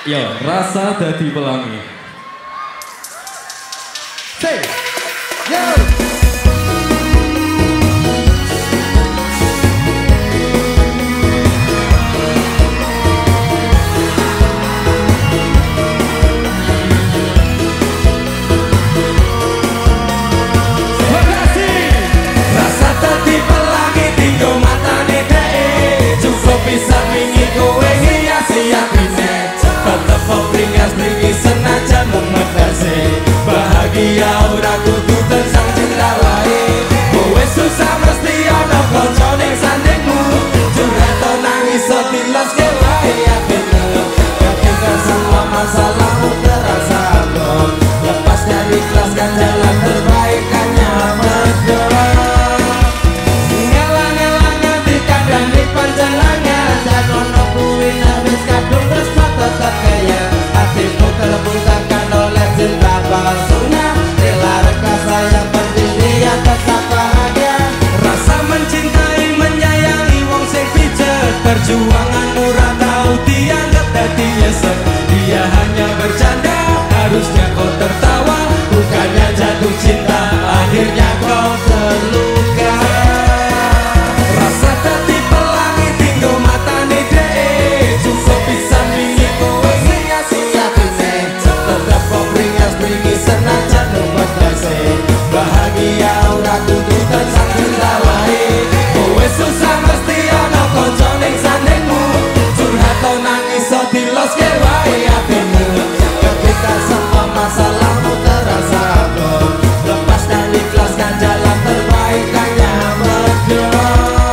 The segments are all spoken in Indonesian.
Ya, rasa dadi pelangi. Say, yo. Bahagia ora kudu tensang cinta wae. Kowe susah mesti ana kanca ning sandingmu. Curhat nangis diloske wae atine. Ketika semua masalahmu terasa abot, lepaskan ikhlaskan jalan terbaik hanya berdoa. Ngelang-elang nganti kadang di panjenengan dan ono kuwi wis kadung terus tetep kaya. Hatimu terbutakan oleh cinta palsunya. Rela rekasa yang berdiri atas bahagia. Rasa mencintai menyayangi wong sing pijet. Perjuangan murah tahu dianggap dadi nyesek. Dia hanya bercanda, harusnya kau tertawa. Bukannya jatuh cinta, akhirnya kau terluka. Rasa dadi pelangi tinggo matane dhek. Cukup bisa bingi kowe sia-sia tine. Tetep kok beringas-beringi senajan numpas dase. Bahagia ora kudu tensang cinta wae. Kowe susah mesti ana kanca ning sandingmu. Curhat nangis diloske wae atimu. Ketika semua masalahmu terasa abot, lepaskan ikhlaskan jalan terbaik hanya berdoa.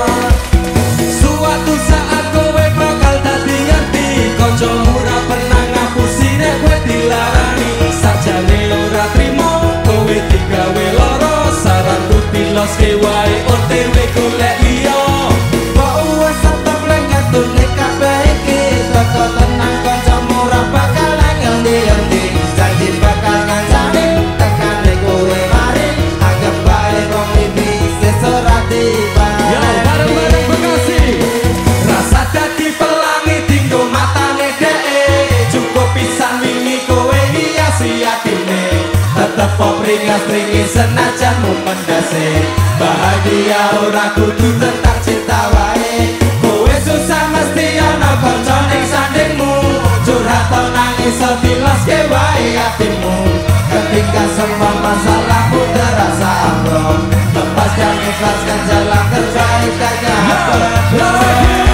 Suatu saat kowe bakal dadi ngerti. Kancamu ora pernah ngapusi nek kowe dilarani. Sajane ora trimo kowe digawe lara. Saranku diloske wae OTW golek liya. Kok wis tetep lengket dunik kabeh iki. Teko tenang kancamu ora bakal ngendi-endi. Janji bakal ngancani tekane kowe mari. Anggap bae wong iki wis ora tiba. Yo, bareng-bareng Bekasi. Rasa dadi pelangi tinggo matane dhek. Cukup pisan wingi kowe hiasi atine. Tetep kok beringas-beringi senajan mendase. Bahagia ora kudu tentang cinta wae. Kowe susah mesti ana kanca ning sandingmu. Curhat nangis diloske wae atimu. Ketika semua masalahmu terasa ambruk, lepaskan ikhlaskan jalan terbaik hanya berdoa.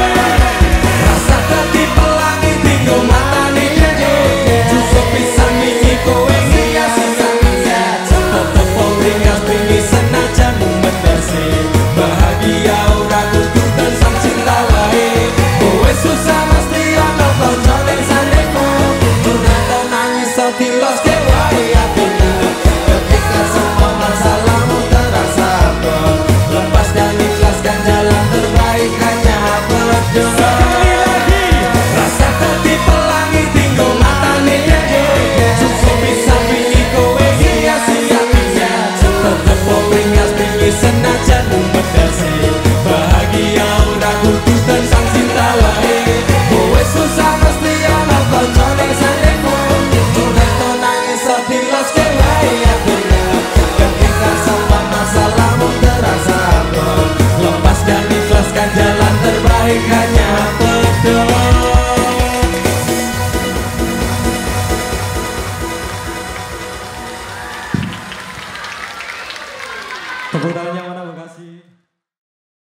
Rasa dadi pelangi tinggo matane dhek. Cukup pisan wingi kowe sia-sia tine. Tetep kok beringas-beringi senajan mendase. Bahagia ora kudu tensang cinta wae. Kowe susah mesti ana kanca ning sandingmu. Curhat nangis diloske wae atimu. Ketika semua masalahmu terasa abot, lepaskan ikhlaskan jalan terbaik hanya berdoa. Rasa dadi pelangi tinggo matane dhek. Cukup bisa wingi kowe sia-sia tine. Tetep kok beringas-beringi senajan mendase. Bahagia ora kudu tensang cinta wae. Kowe susah mesti ana kanca ning sandingmu. Curhat nangis diloske wae atimu. Ketika semua masalahmu terasa abot, lepaskan ikhlaskan jalan terbaik hanya berdoa. Tepuk tangannya mana Bekasi?